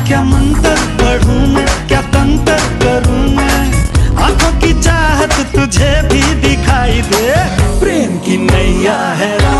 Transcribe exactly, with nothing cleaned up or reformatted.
क्या मंत्र पढ़ूं मैं, क्या तंत्र करूं मैं, आंखों की चाहत तुझे भी दिखाई दे। प्रेम की नैया है